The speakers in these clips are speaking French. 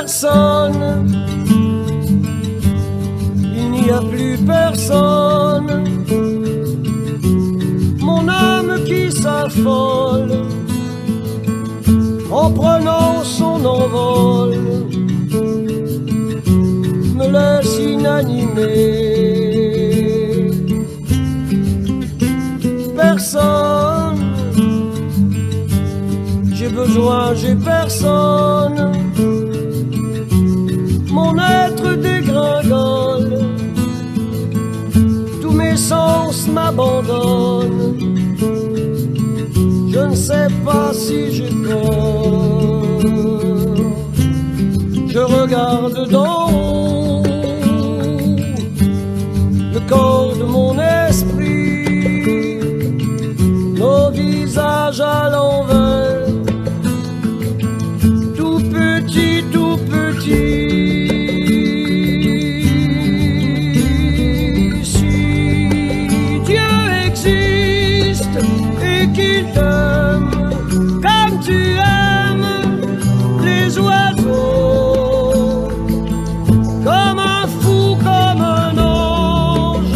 personne, il n'y a plus personne. Mon âme qui s'affole en prenant son envol me laisse inanimé. Personne, j'ai besoin, j'ai personne. Mon être dégringole, tous mes sens m'abandonnent. Je ne sais pas si j'ai peur. Je regarde d'en haut le corps de mon esprit, nos visages à l'envers, tout petit, tout petit. Qu'il t'aime comme tu aimes les oiseaux, comme un fou, comme un ange.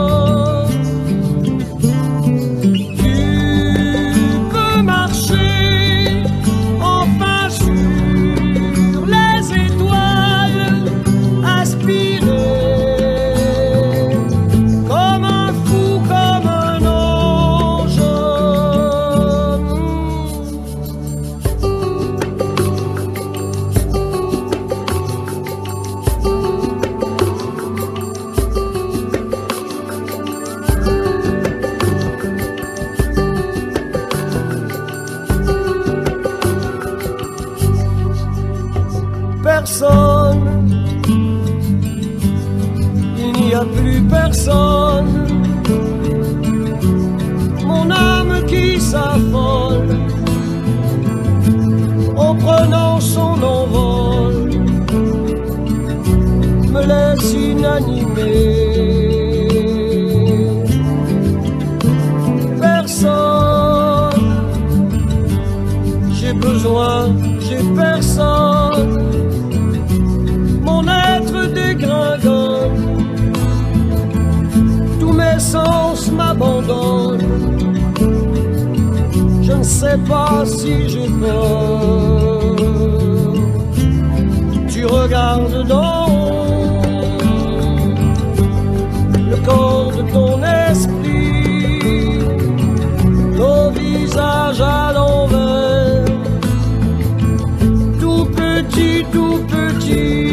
Tu peux marcher enfin sur les étoiles, aspirer comme un fou, comme un ange. Personne, il n'y a plus personne. Mon âme qui s'affole en prenant son envol me laisse inanimé. Personne, j'ai besoin, j'ai personne. Mon être dégringole, tous mes sens m'abandonnent. Je ne sais pas si j'ai peur. Tu regardes d'en haut le corps de ton esprit, nos visages à l'envers, tout petit, tout petit.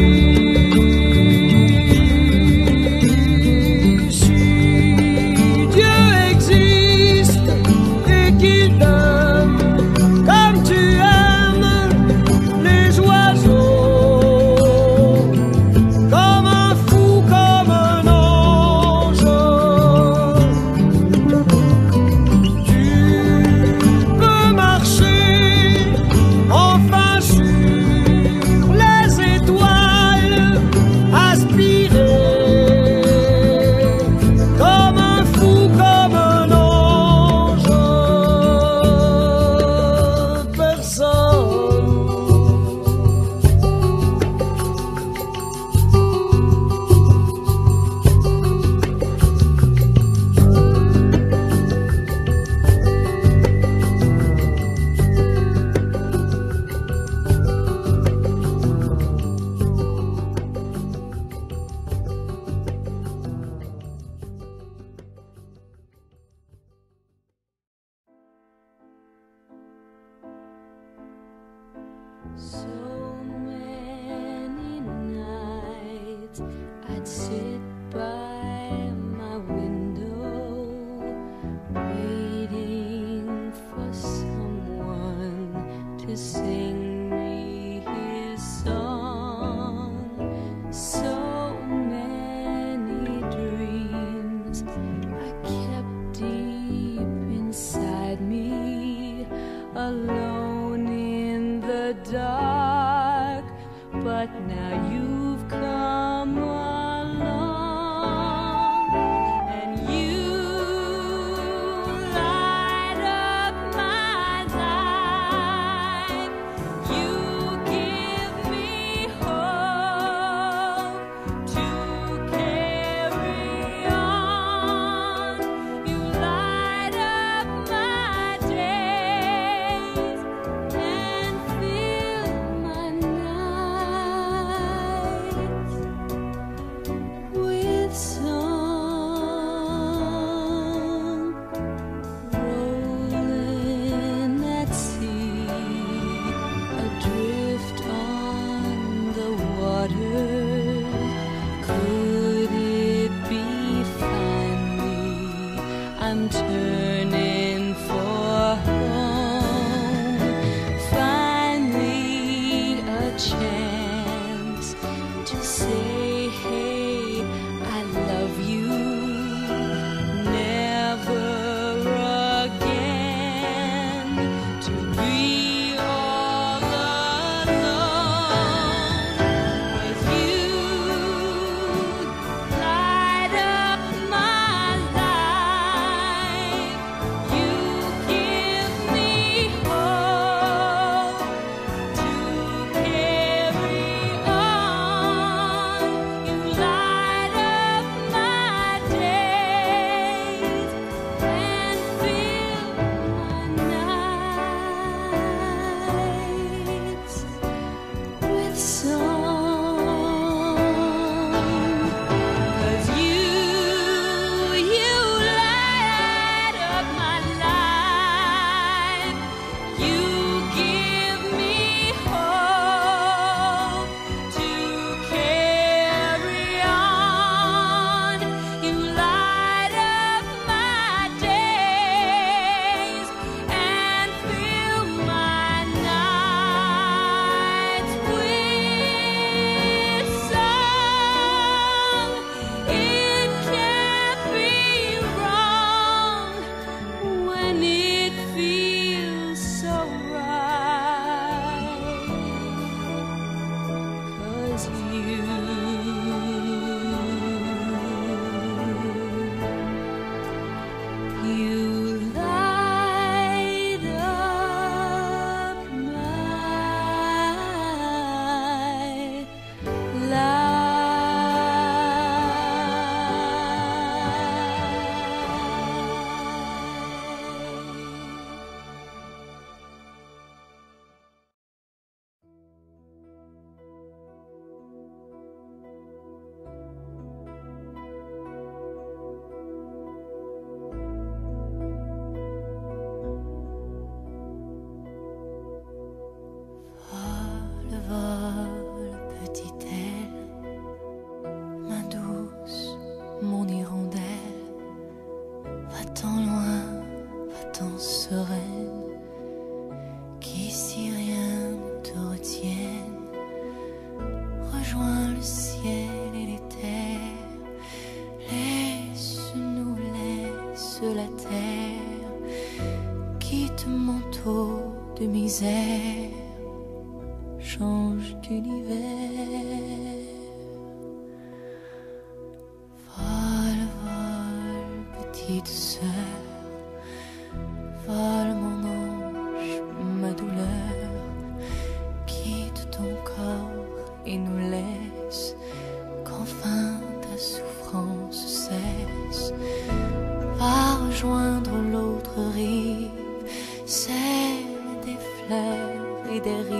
So many nights I'd sit by my window, waiting for someone to sing me his song. So many dreams I kept deep inside me, alone in the dark, but now you've come along and you light up my life. You give me hope. tant sereine qu'ici rien ne te retienne. Rejoins le ciel et les terres, laisse-nous, laisse la terre, quitte manteau de misère, change d'univers. Vole, vole, petite sœur, vole mon ange, ma douleur, quitte ton corps et nous laisse, qu'enfin ta souffrance cesse. Va rejoindre l'autre rive, celle des fleurs et des rives.